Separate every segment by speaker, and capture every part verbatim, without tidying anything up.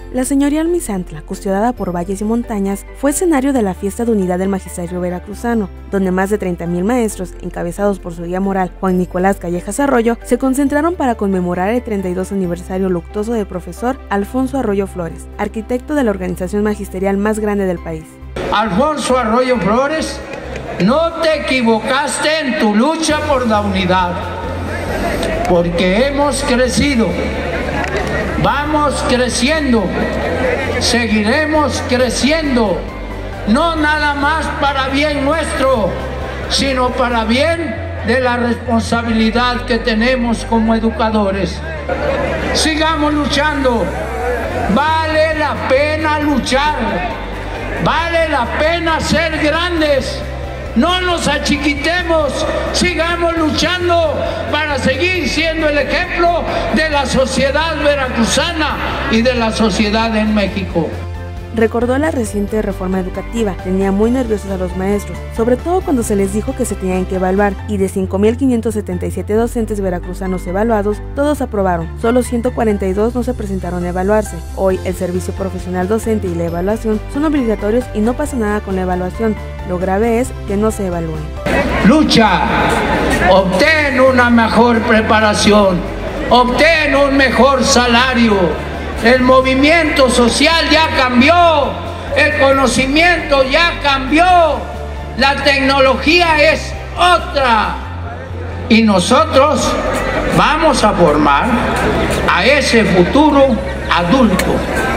Speaker 1: La señorial Misantla, custodiada por valles y montañas, fue escenario de la fiesta de unidad del magisterio veracruzano, donde más de treinta mil maestros, encabezados por su guía moral Juan Nicolás Callejas Arroyo, se concentraron para conmemorar el treinta y dos aniversario luctuoso del profesor Alfonso Arroyo Flores, arquitecto de la organización magisterial más grande del país.
Speaker 2: Alfonso Arroyo Flores, no te equivocaste en tu lucha por la unidad, porque hemos crecido. Vamos creciendo, seguiremos creciendo, no nada más para bien nuestro, sino para bien de la responsabilidad que tenemos como educadores. Sigamos luchando, vale la pena luchar, vale la pena ser grandes. No nos achiquitemos, sigamos luchando para seguir siendo el ejemplo de la sociedad veracruzana y de la sociedad en México.
Speaker 1: Recordó la reciente reforma educativa, tenía muy nerviosos a los maestros, sobre todo cuando se les dijo que se tenían que evaluar, y de cinco mil quinientos setenta y siete docentes veracruzanos evaluados, todos aprobaron, solo ciento cuarenta y dos no se presentaron a evaluarse. Hoy el servicio profesional docente y la evaluación son obligatorios y no pasa nada con la evaluación, lo grave es que no se evalúen.
Speaker 2: Lucha, obtén una mejor preparación, obtén un mejor salario. El movimiento social ya cambió, el conocimiento ya cambió, la tecnología es otra y nosotros vamos a formar a ese futuro adulto.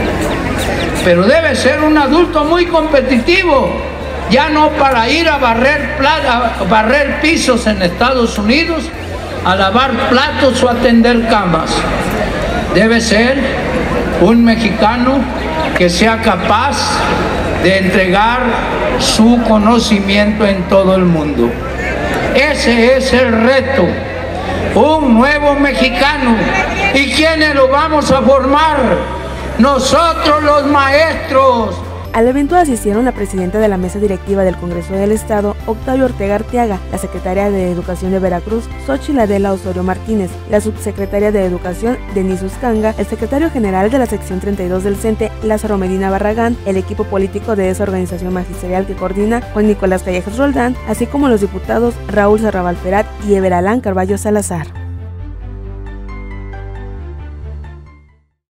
Speaker 2: Pero debe ser un adulto muy competitivo, ya no para ir a barrer, plata, a barrer pisos en Estados Unidos, a lavar platos o atender camas. Debe ser un mexicano que sea capaz de entregar su conocimiento en todo el mundo. Ese es el reto, un nuevo mexicano. ¿Y quiénes lo vamos a formar? Nosotros los maestros.
Speaker 1: Al evento asistieron la presidenta de la mesa directiva del Congreso del Estado, Octavio Ortega Arteaga, la secretaria de Educación de Veracruz, Xochitl Adela Osorio Martínez, la subsecretaria de Educación, Denise Uscanga, el secretario general de la sección treinta y dos del CENTE, Lázaro Medina Barragán, el equipo político de esa organización magisterial que coordina, Juan Nicolás Callejas Roldán, así como los diputados Raúl Zarrabal Ferat y Everalán Carballo Salazar.